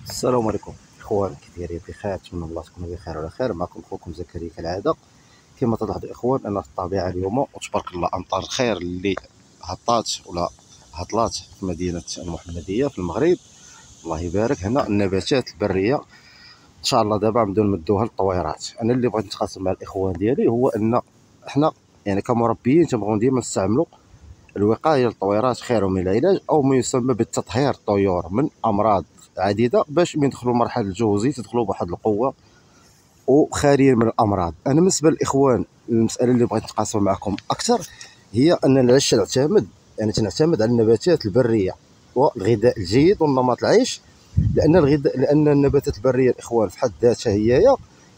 السلام عليكم اخوان، كي دايرين؟ بخير، نتمنى الله تكونوا بخير وعلى خير. معكم خوكم زكريا كالعاده. كما تلاحظوا اخوان، انا في الطبيعه اليوم وتبارك الله امطار الخير اللي هطات ولا هطلات في مدينه المحمديه في المغرب، الله يبارك. هنا النباتات البريه ان شاء الله دابا نبداو نمدوها للطويرات. انا اللي بغيت نتقاسم مع الاخوان ديالي هو ان احنا يعني كمربيين تنبغيو ديما نستعملوا الوقايه للطويرات خير من العلاج، او ما يسمى بالتطهير الطيور من امراض عديده، باش من يدخلوا مرحله الجوزي تدخلوا بواحد القوه وخاليين من الامراض. انا بالنسبه للاخوان المساله اللي بغيت نتقاسم معكم اكثر هي ان علاش تنعتمد على النباتات البريه والغذاء الجيد والنمط العيش. لان النباتات البريه الاخوان في حد ذاتها هي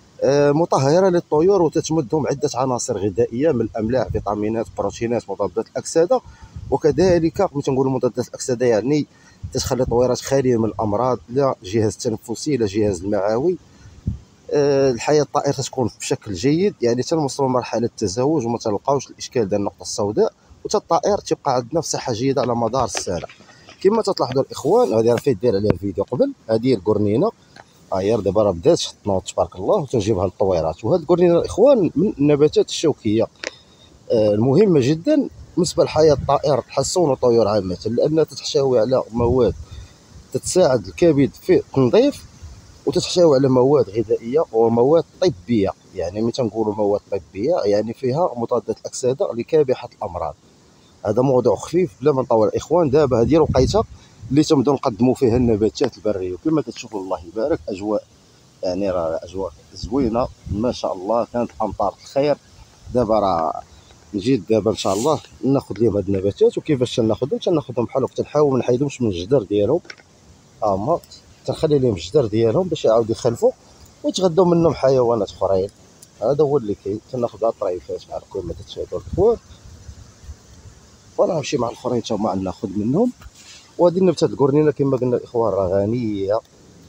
مطهره للطيور، وتتمدهم عده عناصر غذائيه من الاملاح، فيتامينات، بروتينات، مضادات الاكسده. وكذلك ملي تنقولوا مضادات الاكسده يعني تتخلي الطويرات خاليه من الامراض، لا الجهاز التنفسي لا الجهاز المعوي. الحياه الطائر تكون بشكل جيد، يعني تنوصلوا لمرحله التزاوج وما تلقاوش الاشكال ديال النقطه السوداء، وتا الطائر تبقى عندنا في صحه جيده على مدار السنه. كما تلاحظوا الاخوان، هذه راه فايت داير عليها الفيديو قبل، هذه القرنينه هي دابا راه بدات تنوض تبارك الله، وتنجيبها للطويرات. وهاد القرنينه الاخوان من النباتات الشوكيه المهمه جدا بالنسبه لحياه الطائر الحصون والطيور عامه، لانها تحتوي على مواد تتساعد الكبد في التنظيف، وتحتوي على مواد غذائيه ومواد طبيه. يعني ملي تنقولوا مواد طبيه يعني فيها مضادات اكسده لكابحه الامراض. هذا موضوع خفيف بلا ما نطول الاخوان. دابا هذه الوقيته اللي تنبداو نقدموا فيها النباتات البريه، وكما تشوفوا الله يبارك اجواء، يعني راه اجواء زوينه ما شاء الله. كانت امطار الخير. دابا راه نجي دابا ان شاء الله ناخذ لهم هاد النباتات. وكيفاش تناخذهم بحال وقت نحاول ما نحيدهمش من الجدر ديالهم، اما تنخلي لهم الجدر ديالهم باش يعاودوا يخلفوا ويتغداو منهم حيوانات اخرين. هذا هو اللي كاين. تناخذ الطريفات مع الكل تشاهدوا الاخوان، وانا نمشي مع الاخرين حتى هما ناخذ منهم. وهذه النباتات القرنينه كما قلنا الاخوان راه غنيه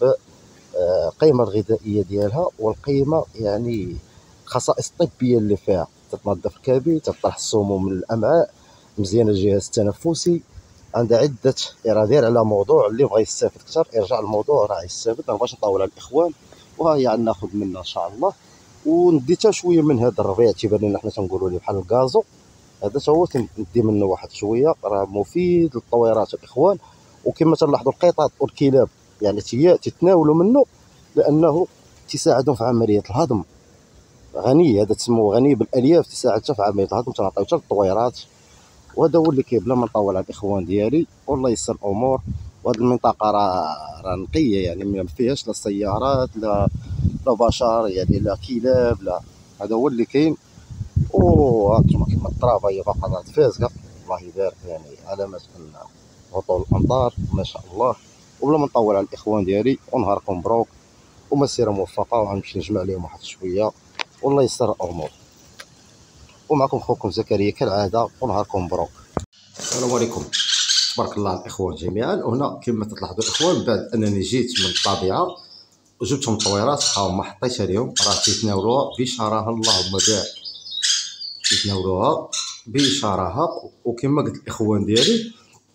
بالقيمه الغذائيه ديالها، والقيمه يعني الخصائص الطبيه اللي فيها. تتنظف الكبد، تطرح السموم من الامعاء، مزيانه الجهاز التنفسي، عندها عده. راه داير على موضوع اللي بغى يستافد اكثر يرجع الموضوع راه يستافد. ما بغاش نطول على الاخوان، وهي يعني ناخذ منها ان شاء الله. وندي حتى شويه من هذا الربيع تيبان لنا حنا تنقولوا ليه بحال الكازو، هذا هو ندي منه واحد شويه، راه مفيد للطويرات الاخوان. وكما تلاحظوا القطط والكلاب يعني تتناولوا منه، لانه تساعدهم في عمليه الهضم. غني، هذا تسموه غني بالالياف، تساعد حتى في عمليه الهضم، تنعطيو حتى للطويرات. وهذا هو اللي كاين بلا ما نطول على الاخوان ديالي، والله يسر الامور. وهذه المنطقه راه نقيه، يعني ما فيهاش لا سيارات لا بشر، يعني لا كلاب لا. هذا هو اللي كاين. وهانتوما كما التراب هي باقا فازقه، الله يبارك، يعني علامات ان هطول الامطار ما شاء الله. وبلا ما نطول على الاخوان ديالي، ونهاركم مبروك ومسيره موفقه، وغنمشي نجمع لهم واحد شويه، والله يسر الامور. ومعكم خوكم زكريا كالعاده، ونهاركم مبروك. السلام عليكم، تبارك الله على الاخوان جميعا. وهنا كما تلاحظوا الاخوان، بعد انني جيت من الطبيعه وجبتهم الطويرات، ها هما حطيتها لهم، راه تيتناولوها بشراهه، اللهم بارك، تيتناولوها بشراهه. وكما قلت الاخوان ديالي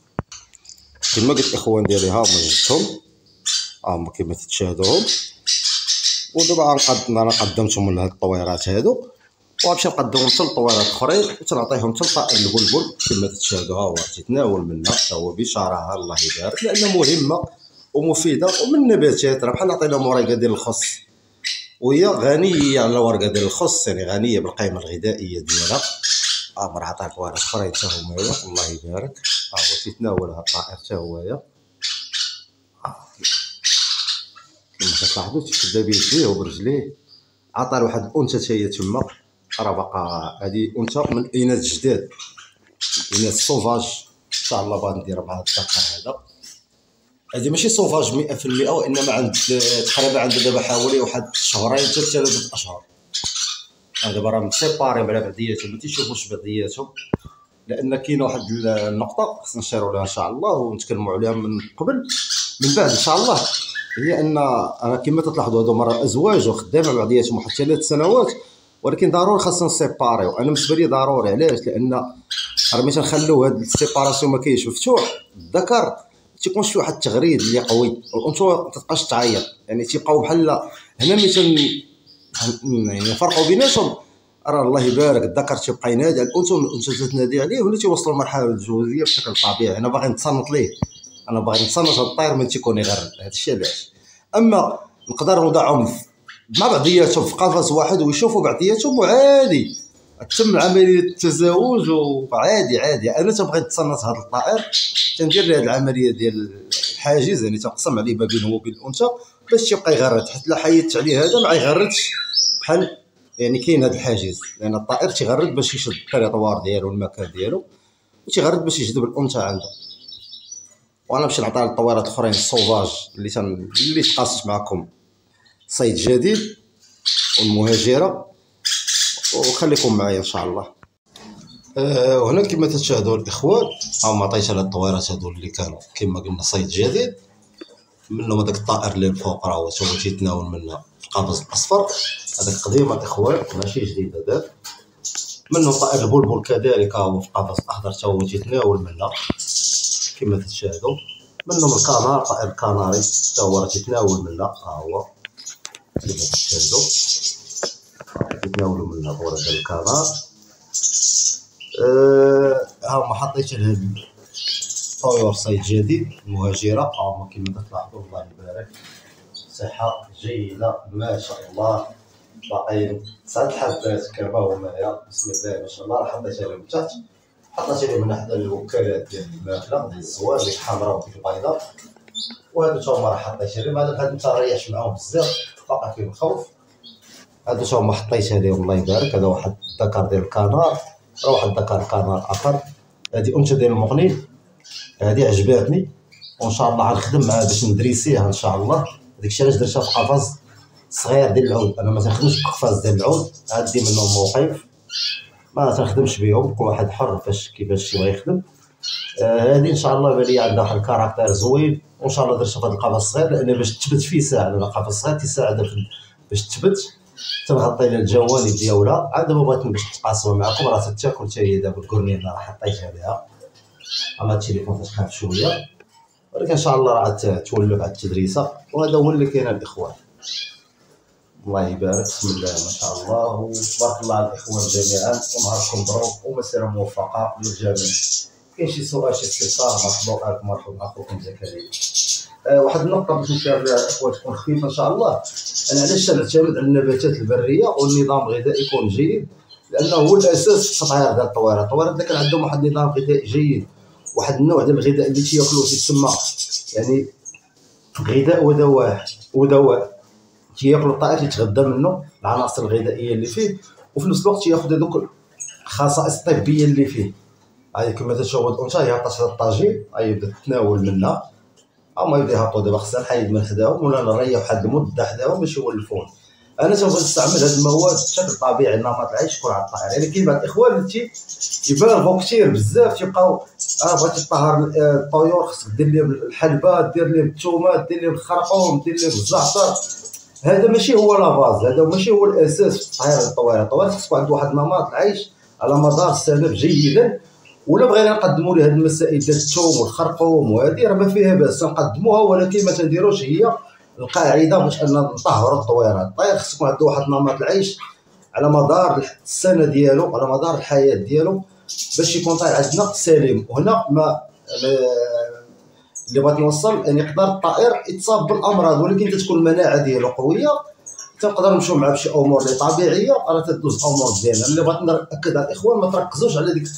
ها هما جبتهم، ها هما كما تتشاهدوهم. ودابا انا قدمتهم من هاد الطويرات هادو، وغنمشي نقدمهم حتى لطويرات اخرين، وتنعطيهم حتى لطائر البلبل كما تتشاهدوا. ها هو تيتناول منها حتى هو بشراهه، الله يبارك، لانها مهمه ومفيده. ومن النباتات راه بحال عطينا ورقه ديال الخص، وهي غنيه على ورقه ديال الخص، يعني غنيه بالقيمه الغذائيه ديالها. راه عطاك طويرات اخرين حتى هما، الله يبارك. ها هو تيتناولها الطائر حتى هو، كما كتلاحظوا تيشد بيديه وبرجليه. عطى واحد الانثى حتى هي تما، راه باقا هذه انثى من الاناث الجداد، الاناث سوفاج. ان شاء الله باغي ندير مع الذكر هذا. هذه ماشي سوفاج 100%، وانما عند تقريبا عنده دابا حوالي واحد شهرين حتى 3 اشهر. دابا راه مسيباري على بعضياتهم، ما تيشوفوش بعضياتهم، لان كاينه واحد النقطه خصنا نشيروا لها ان شاء الله ونتكلموا عليها من قبل من بعد ان شاء الله. هي ان انا كما تلاحظوا هادو مرة ازواج وخدامه مع بعضياتهم واحد 3 سنوات، ولكن ضروري خاصنا نسيباريو. انا بالنسبه لي ضروري، علاش؟ لان راه ملي تنخليو هاد السيباراسيون ما كاينش مفتوح، الذكر تيكون شي واحد التغريد اللي قوي، والانثى ما تبقاش تعيط، يعني تيبقاو بحال هنا ملي يعني فرقوا بيناتهم. راه الله يبارك الذكر تيبقى ينادي على الانثى والانثى تنادي عليه، ولا تيوصلوا للمرحله الجوزيه بشكل طبيعي. انا باغي نتصنت ليه، انا باغي نتصنت هاد الطير من تيكون يغرد، هذا الشيء علاش. اما نقدر نوضعهم مع بعضياتهم في قفص واحد ويشوفوا بعضياتهم وعادي تم عمليه التزاوج وعادي عادي. انا تنبغي نتصنت هذا الطائر، تندير ليه هذه العمليه ديال الحاجز، يعني تنقسم عليه ما بينه وبين الانثى باش تيبقى يغرد، حيت لا حيدت عليه هذا ما يغردش بحال يعني كاين هذا الحاجز، لان الطائر تيغرد باش يشد التريطوار ديالو المكان ديالو، وتيغرد باش يجذب الانثى عنده. وانا نمشي نعطيها للطويرات الاخرين السوفاج اللي تقاسمت معكم صيد جديد والمهاجره، وخليكم معايا ان شاء الله. وهنا كما تشاهدوا الاخوان ها عطيت على الطويرات هذو اللي كانوا كما قلنا صيد جديد، منهم هذاك الطائر اللي الفوق راه هو تيتناول منه القفص الاصفر، هذاك قديم الاخوان ماشي جديد هذاك. منه طائر البلبل كذلك هو في قفص اخضر تا هو تيتناول منه كما تشاهدوا. منهم الكنار، طائر الكناري تا هو تيتناول منه ها هو كما تشاهدوا يتناولوا منه هو هذا الكنار. ها هما حطيت لهاد طيور صيد جديد المهاجره، ها هما كما تلاحظوا الله يبارك صحه جيده ما شاء الله، باقيين 9 حبات كما هما بسم الله ما شاء الله. راه حطيتها لهم تحت، حطيت لهم من حدا الوكالات ديال الماكله ديال الزوار ديك الحمراء وديك البيضاء، وهادو تا هما راه حطيت لهم. هادو متريحش معاهم بزاف باقي فيهم الخوف، هادو تا هما حطيتها لهم الله يبارك. هذا واحد الذكر ديال الكنار، راه واحد الذكر كنار اخر. هادي انثى ديال المغني، هادي عجباتني وان شاء الله غنخدم معاها باش ندريسيها ان شاء الله. داكشي علاش درتها في قفص صغير ديال العود، انا ما تنخدمش بقفاص ديال العود، عندي منهم موقف ما تنخدمش بهم، كل واحد حر كيفاش يبغي يخدم. هادي ان شاء الله بالي عندها واحد الكاركتير زوين، وان شاء الله درتها في هذا القفص الصغير لان باش تثبت فيه ساعه، لان القفص الصغير تيساعدها باش تثبت. تنغطي لها الجوانب ديالها. عاد دابا بغيت باش نتقاسمها معكم، راه تاكل حتى هي دابا الكورنينا راه حطيتها لها، اما التليفون تخاف شويه، ولكن ان شاء الله راه تولف على التدريسه. وهذا هو اللي كاين الاخوان الله يبارك بسم الله ما شاء الله، وتبارك الله على الاخوان جميعا، ونهاركم مبروك ومسيره موفقه للجميع. كاين شي سؤال شي استفسار مرحبا اخوكم زكريا. واحد النقطه باش نشير لها الاخوان تكون خفيفه ان شاء الله. انا علاش نعتمد على النباتات البريه والنظام الغذائي يكون جيد، لانه هو الاساس في التطهير ديال الطويرات. الطويرات اللي كان عندهم واحد النظام غذائي جيد، واحد النوع ديال الغذاء اللي تياكلوه تيسمى يعني غذاء ودواء تياكلوا الطائر تيتغذى منه العناصر الغذائيه اللي فيه، وفي نفس الوقت تياخذ هذوك الخصائص الطبيه اللي فيه. هاي كما تشوفوا الانثى هي عطات هذا الطاجين، هاي بدات تتناول منها، هما يبدا يهبطوا دابا. خصنا نحيد من حداهم ولا نريح واحد المده حداهم باش يولفون. انا تنبغي نستعمل هذه المواد بشكل طبيعي، نمط العيش يكون على الطائر. يعني كاين بعض الاخوان اللي تيبالغوا كثير بزاف، تيبقاو بغيتي تطهر الطيور خصك دير لهم الحلبه، دير لهم الثومه، دير لهم الخرقوم، دير لهم الزعتر. هذا ماشي هو لا باز، هذا ماشي هو الاساس في تطهير الطويرات. الطويرات خصك عنده واحد نمط العيش على مدار السنه جيدا. ولا بغينا نقدموا له هذه المسائل ديال الثوم والخرقوم وهذه راه ما فيها باس نقدموها، ولكن ما تنديروش هي القاعده باش ان نطهروا الطويرات. الطير خص يكون عنده واحد نمط العيش على مدار السنه ديالو، على مدار الحياه ديالو، باش يكون طير عندنا سليم. وهنا ما اللي بغيت نوصل يعني يقدر الطائر يتصاب بالامراض، ولكن تتكون المناعه ديالو قويه، تنقدر نمشيو معاه بشي امور اللي طبيعيه راه تدوز الامور ديالنا. اللي بغيت ناكد على الاخوان ما تركزوش على ديك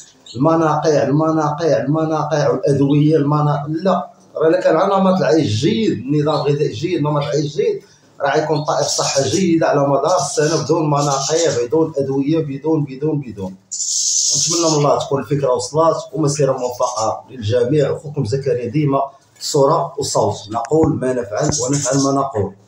المناقع والادويه لا، راه الا كان عندنا نمط العيش جيد، نظام غذائي جيد، نمط العيش جيد، راه غيكون طائر صحه جيده على مدار السنه بدون مناقع، بدون ادويه، بدون. نتمنى من الله تكون الفكره وصلات ومسيره موفقه للجميع. اخوكم زكريا ديما صوره وصوت، نقول ما نفعل ونفعل ما نقول.